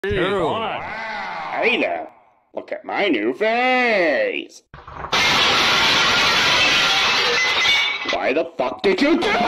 Hey there, look at my new vase. Why the fuck did you do